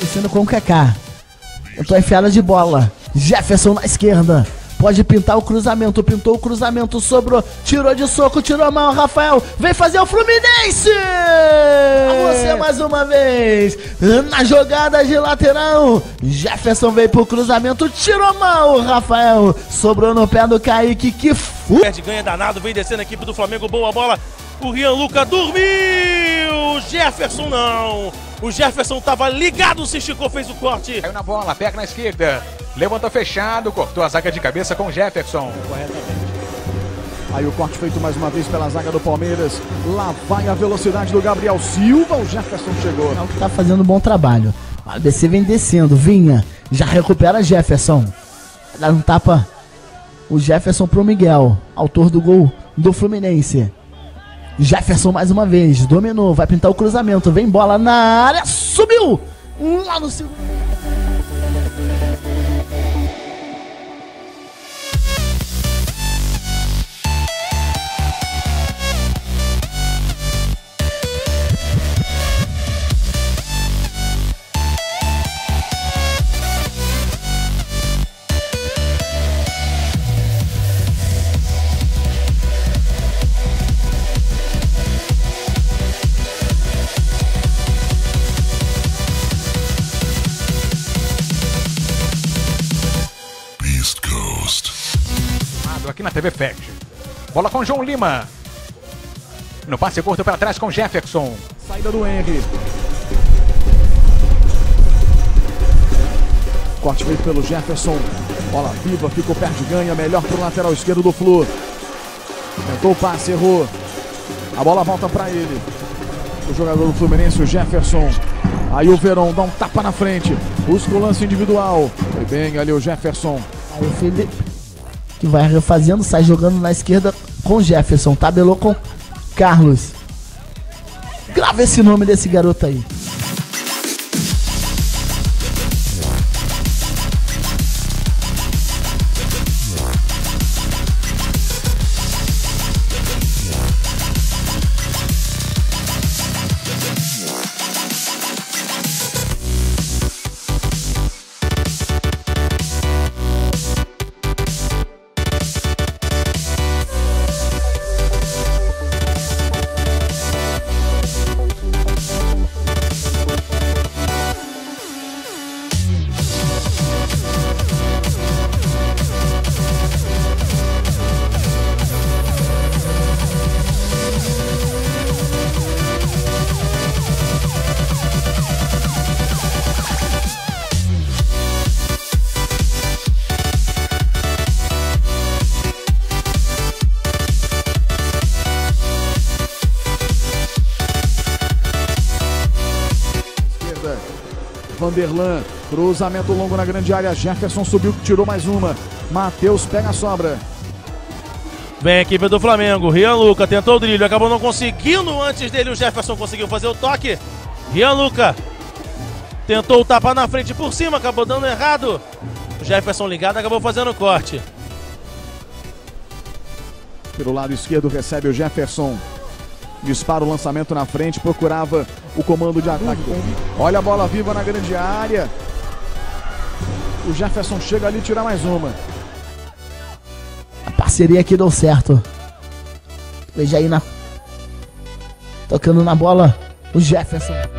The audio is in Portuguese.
parecendo com o Kaká. Tentou a enfiada de bola. Jefferson na esquerda. Pode pintar o cruzamento. Pintou o cruzamento. Sobrou. Tirou de soco. Tirou a mão. Rafael vem fazer o Fluminense. Você mais uma vez. Na jogada de lateral. Jefferson veio pro cruzamento. Tirou a mão. Rafael sobrou no pé do Kaique. Que perde, ganha danado. Vem descendo a equipe do Flamengo. Boa bola. O Rian Lucas dormiu. Jefferson não. O Jefferson tava ligado. Se esticou. Fez o corte. Caiu na bola. Pega na esquerda. Levantou fechado, cortou a zaga de cabeça com o Jefferson. Corretamente. Aí o corte feito mais uma vez pela zaga do Palmeiras. Lá vai a velocidade do Gabriel Silva. O Jefferson chegou. É o que tá fazendo um bom trabalho. A ABC vem descendo. Vinha. Já recupera Jefferson. Dá um tapa. O Jefferson pro Miguel. Autor do gol do Fluminense. Jefferson mais uma vez. Dominou. Vai pintar o cruzamento. Vem bola na área. Subiu. Lá no segundo. Aqui na TV Fact. Bola com João Lima. No passe curto para trás com Jefferson. Saída do Henry. Corte feito pelo Jefferson. Bola viva, ficou perto de ganha. Melhor para o lateral esquerdo do Flu. Tentou o passe, errou. A bola volta para ele. O jogador do Fluminense, o Jefferson. Aí o Verón dá um tapa na frente. Busca o lance individual. Foi bem ali o Jefferson. Aí o Felipe, que vai refazendo, sai jogando na esquerda com Jefferson. Tabelou com Carlos. Grava esse nome desse garoto aí. Vanderlan, cruzamento longo na grande área. Jefferson subiu, tirou mais uma. Matheus pega a sobra. Vem a equipe do Flamengo. Rian Lucas tentou o drible, acabou não conseguindo. Antes dele o Jefferson conseguiu fazer o toque. Rian Lucas tentou o tapa na frente por cima, acabou dando errado. O Jefferson ligado, acabou fazendo o corte. Pelo lado esquerdo recebe o Jefferson. Dispara o lançamento na frente, procurava o comando de ataque. Olha a bola viva na grande área. O Jefferson chega ali e tira mais uma. A parceria aqui deu certo. Veja aí tocando na bola o Jefferson.